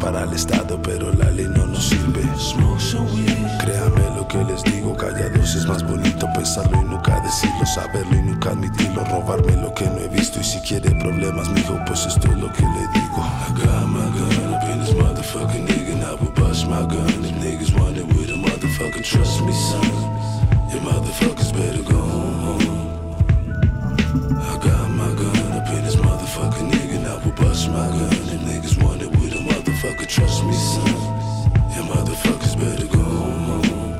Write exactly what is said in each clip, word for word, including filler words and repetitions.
para el Estado, pero la ley no nos sirve. Créame lo que les digo, callados es más bonito pensarlo y nunca decirlo, saberlo y nunca admitirlo, robarme lo que no he visto. Y si quiere problemas, mijo, pues esto es lo que le digo. I got my gun up in this motherfucking nigga, and I will bust my gun if niggas want it with a motherfucking trust me, son. You motherfuckers better go home. I got my gun up in this motherfucking nigga, and I will bust my gun if niggas want it with a motherfucker trust me, son. You motherfuckers better go home.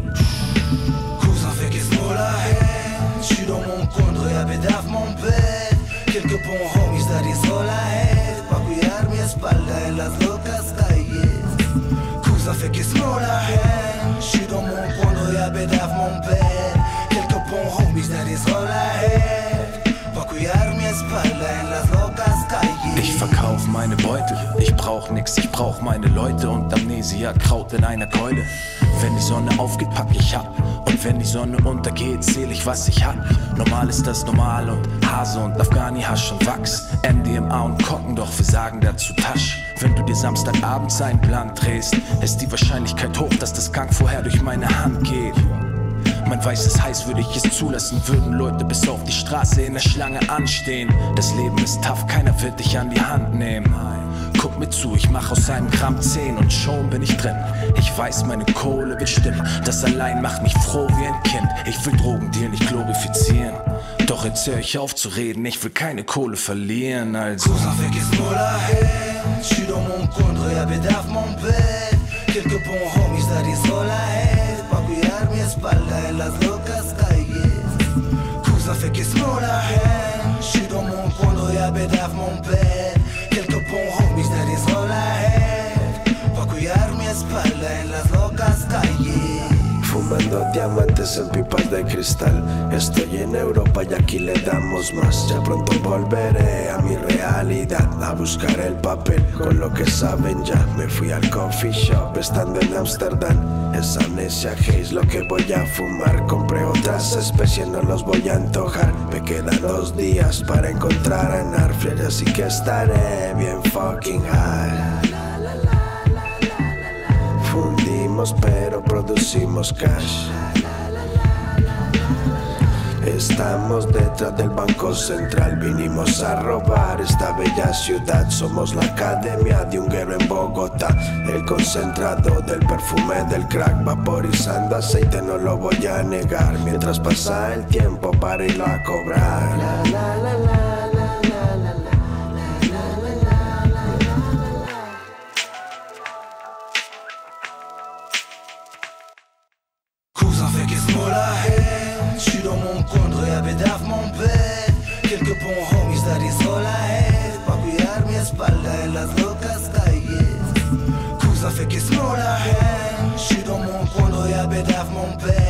Cousin fait qu'est-ce qu'on la haine. J'suis dans mon coin de réhabédaf mon bed. Quelques bons homies that is all I have. Pa' cuidar mi espalda en las locas calles. Cousin fait qu'est-ce qu'on la haine. J'suis dans mon coin de réhabédaf mon bed. Quelques bons homies that is all I have. Pa' cuidar mi espalda en las locas calles. Ich verkauf meine Beute, ich brauch nix, ich brauch meine Leute und Amnesia Kraut in einer Keule. Wenn die Sonne aufgeht, pack ich ab. Und wenn die Sonne untergeht, zähl ich, was ich hab. Normal ist das normal und Hase und Afghani, Hasch und Wachs. M D M A und Kocken, doch wir sagen dazu Tasch. Wenn du dir Samstagabends einen Plan drehst, ist die Wahrscheinlichkeit hoch, dass das Gang vorher durch meine Hand geht. Man weiß es heiß, würde ich es zulassen, würden Leute bis auf die Straße in der Schlange anstehen. Das Leben ist tough, keiner wird dich an die Hand nehmen. Guck mir zu, ich mach aus einem Gramm zehn und schon bin ich drin. Ich weiß, meine Kohle wird stimmen, das allein macht mich froh wie ein Kind. Ich will Drogendeal nicht glorifizieren, doch jetzt hör ich auf zu reden, ich will keine Kohle verlieren, also Cousin fait qu'est-ce qu'on la haine. J'suis dans mon coin de réhabédaf mon bed. Quelques bons homies that is all I have. Pa' cuidar mi espalda en las locas calles. Cousin fait qu'est-ce qu'on la haine. J'suis dans mon coin de réhabédaf mon bed. Quelques bons homies that is all I have. Pa' cuidar mi espalda en las locas calles. Fumando diamantes en pipas de cristal. Estoy en Europa y aquí le damos más. Ya pronto volveré a mi realidad, a buscar el papel con lo que saben ya. Me fui al coffee shop estando en Amsterdam. Es amnesia haze lo que voy a fumar. Compré otras especies, no los voy a antojar. Me quedan dos días para encontrar a Narfler, así que estaré bien fucking high. Fundimos pero producimos cash. Estamos detrás del Banco Central, vinimos a robar esta bella ciudad. Somos la academia de un guero en Bogotá, el concentrado del perfume del crack, vaporizando aceite, no lo voy a negar. Mientras pasa el tiempo para irlo a cobrar. La, la, la, la. Cousin fait qu'est-ce qu'on la haine. J'suis dans mon coin de réhabédaf mon bed. Quelques bons homies that is all I have. Pa' cuidar mi espalda en las locas calles. Cousin fait qu'est-ce qu'on la haine. J'suis dans mon coin de réhabédaf mon bed.